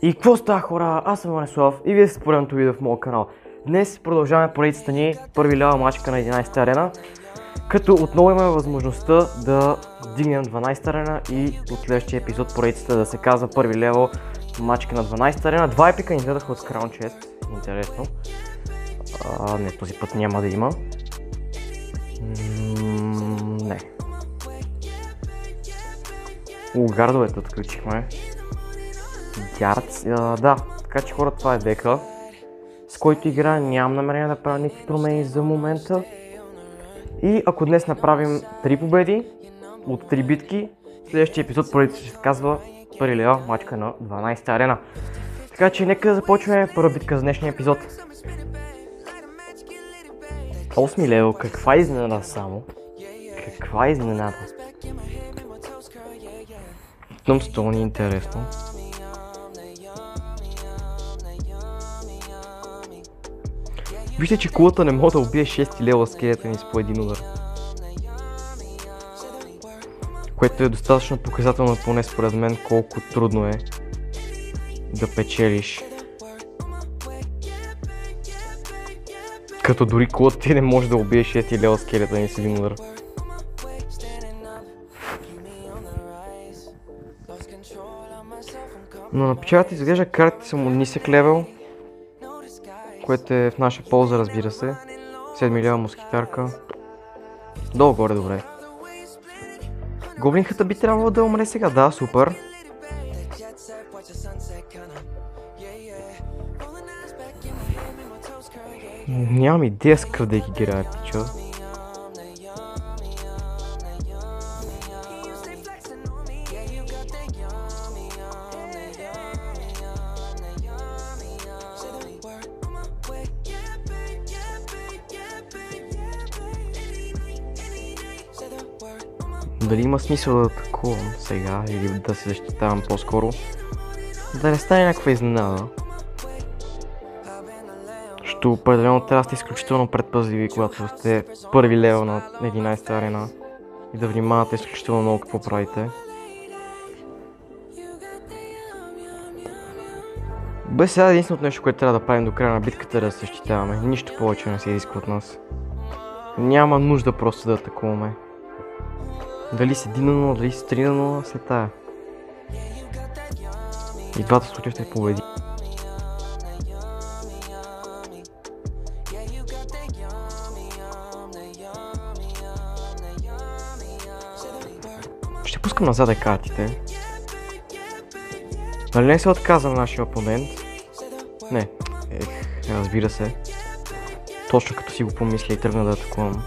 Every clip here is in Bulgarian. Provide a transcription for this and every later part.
И какво става, хора? Аз съм Ванеслав и вие сте с поредното видео в моят канал. Днес продължаваме поредицата ни първи лева мачка на 11-та арена, като отново имаме възможността да дигнем 12-та арена и от следващия епизод поредицата да се казва първи лева мачка на 12-та арена. Два епика ни дадаха от Crown Chest, интересно. Не, този път няма да има. Не. Гардовете отключихме. Гярдс, да, така че хора, това е дека, с който игра. Нямам намерение да правя никакви промени за момента. И ако днес направим 3 победи от 3 битки, следващия епизод поредицата ще се казва първи лева мачка на 12-та арена. Така че нека да започваме първа битка за днешния епизод. 8 лева, каква изненада само. Каква изненада. Тъмстони е интересно. Вижте, че кулата не може да убие 6 лева скелета ни с по един удар. Което е достатъчно показателно, поне според мен, колко трудно е да печелиш. Като дори кулата ти не може да убие 6 лева скелета ни с един удар. Но на печалата изглежда картите са му нисък левел, което е в наша полза, разбира се. 7 лева москитарка. Долу-горе добре. Гоблинката би трябвало да умре сега, да, супер. Нямам идея с къв да ги гираме, пичо. Дали има смисъл да атакувам сега или да се защитавам по-скоро? Да не стане някаква изненада. Защото определено трябва да сте изключително предпазливи, когато сте първи левел на 11-та арена и да внимавате изключително много какво правите. Без сега единственото нещо, което трябва да правим до края на битката е да се защитаваме. Нищо повече не се изисква от нас. Няма нужда просто да атакуваме. Дали си 1-0, дали си 3-0, след тая. И двата случая ще победи. Ще пускам назад картите. Нали не се отказа на нашия опонент? Не. Разбира се. Точно като си го помисля и тръгна да атакувам.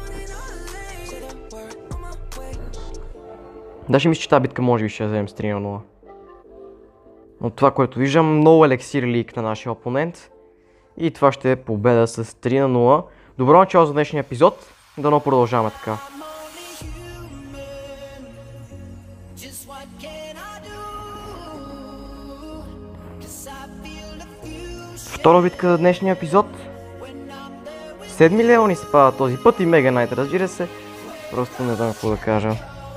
Даже мисля, че тази битка може би ще я вземем с 3-0. От това, което виждам, много елексир лик на нашия опонент. И това ще е победа с 3-0. Добро начало за днешния епизод. Дано продължаваме така. Втора битка за днешния епизод. 7 лева ни се пада този път и Мега Найт, разбира се. Просто не знам какво да кажа.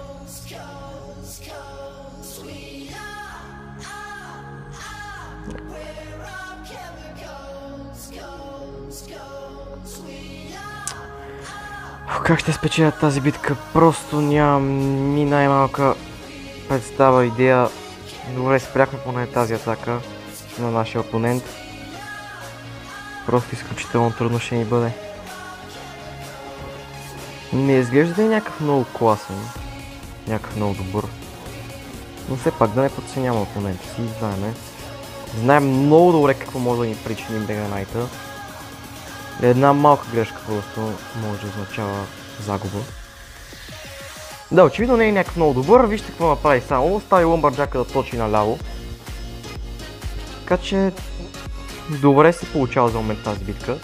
Как ще спечеля тази битка? Просто нямам ни най-малка представа, идея. Добре, спряхме поне тази атака на нашия опонент. Просто изключително трудно ще ни бъде. Не изглежда да е някакъв много класен, някакъв много добър. Но все пак да не подценяваме опонента си, знаем много добре какво може да ни причини Мега Найта. Една малка грешка просто може да означава загуба. Да, очевидно не е някакъв много добър, вижте какво направи само, остави Лъмбърджака да точи наляво. Така че добре се получава за момент тази битка.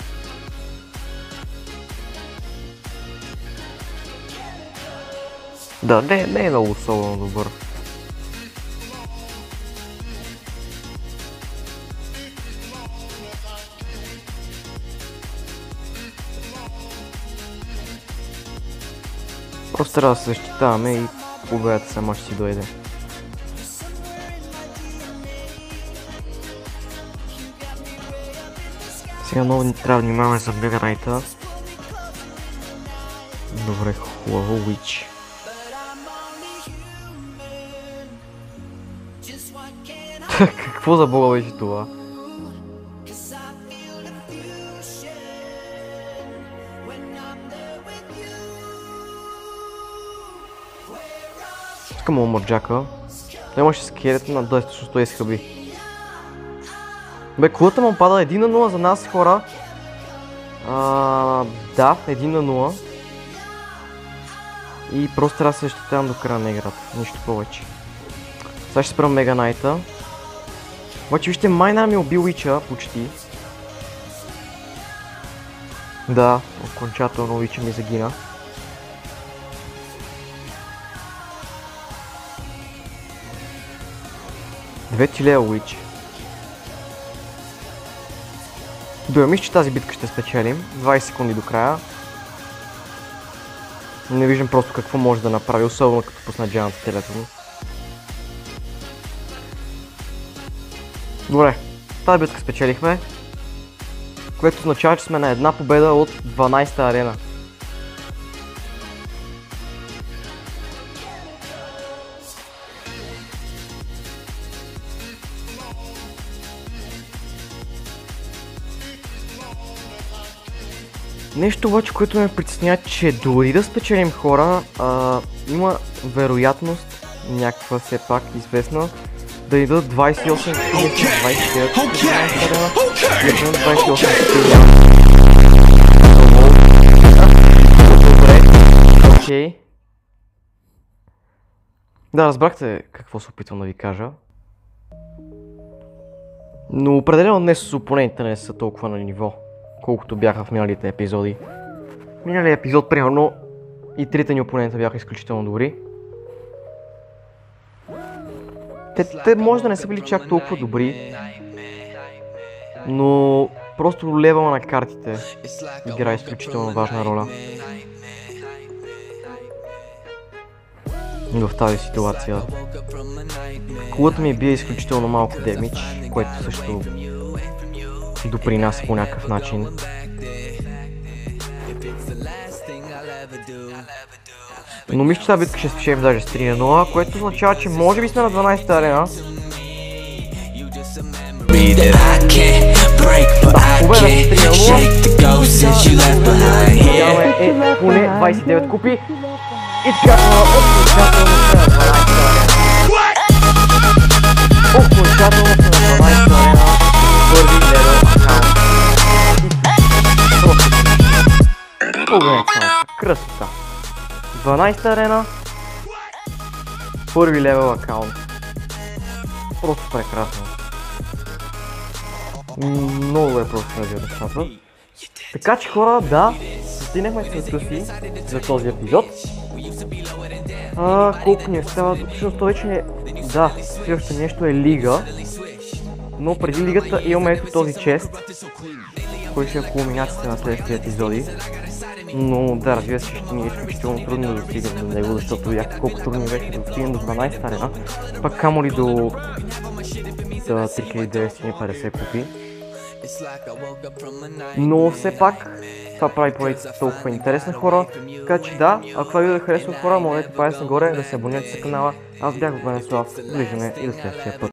Да, не е много особено добър. Просто трябва да се защитаваме и победата сама ще си дойде. Сега много ни трябва да внимаваме за Мега Найта. Добре, хубаво, Witch. Какво за бога беше това? Искам Омърджака. Имаше скелет на 200 изхъби. Бе, кулата му пада 1-0 за нас, хора. Да, 1-0. И просто трябва да се защитавам до края на играта. Нищо повече. Сега ще спрем Мега Найта. Обаче вижте, майна ми убил Уича почти. Да, окончателно Уича ми загина. Две тилея Уич. Добре, мисля, че тази битка ще спечелим. 20 секунди до края. Не виждам просто какво може да направи, особено като пусна Giant Skeleton. Добре, тази битка спечелихме, което означава, че сме на една победа от 12-та арена. Нещо обаче, което ме притеснява, че дори да спечелим, хора, има вероятност, някаква все пак известна, да ни дадат 28 29 Добре, окей. Да, разбрахте какво се опитвам да ви кажа. Но определено днес с опонентите не са толкова на ниво, колкото бяха в миналите епизоди. Миналият епизод, примерно, и трите ни опонента бяха изключително добри. Те може да не са били чак толкова добри, но просто левела на картите играе изключително важна роля в тази ситуация. Кулата ми бие изключително малко демидж, което също допринася по някакъв начин. Но мисля, че тази битка ще спечелим даже с 3-0, което означава, че може би сме на 12-та арена. Победа с 3-0. Поне 29 купи. И така окончателно сме на 12-та арена. Първи левел акаунт. Погледнете само, красота. 12-та арена, първи левел акаунт. Просто прекрасно. Много е просто на нещата. Така че, хора, да, стигнахме целта си за този епизод. Колко ни остава? Всъщност това вече е... Да, следващото нещо е лига. Но преди лигата имаме ето този чест, който ще е кулминацията на следващите епизоди. Но да, разбира се, ще ни е изключително трудно да достигнем до него, защото видяхте колко трудно беше да достигнем до 12-та арена, пак камо ли до 3950 купи. Но все пак това прави поредицата толкова интересна, хора, така че да, ако това видео ви харесва, хора, можете да палец нагоре, да се абонирате за канала. Аз бях Венеслав, довиждане и до следващия път.